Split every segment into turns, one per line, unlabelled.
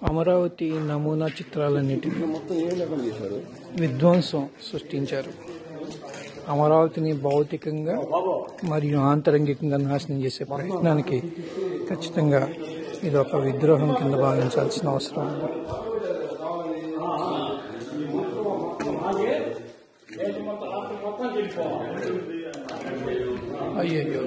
అమరావతి నమూనా చిత్రాలన్నిటినీ విధ్వంసం సృష్టించారు. అమరావతిని భౌతికంగా మరియు ఆంతరంగికంగా నాశనం చేసే ప్రయత్నానికి ఖచ్చితంగా ఇది ఒక విద్రోహం కింద భావించాల్సిన అవసరం ఉంది. అయ్యయ్యో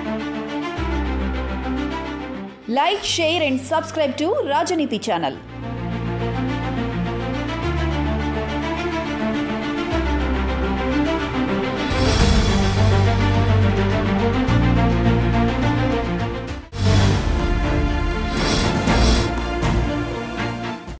Like, share and subscribe to Rajaneethi channel.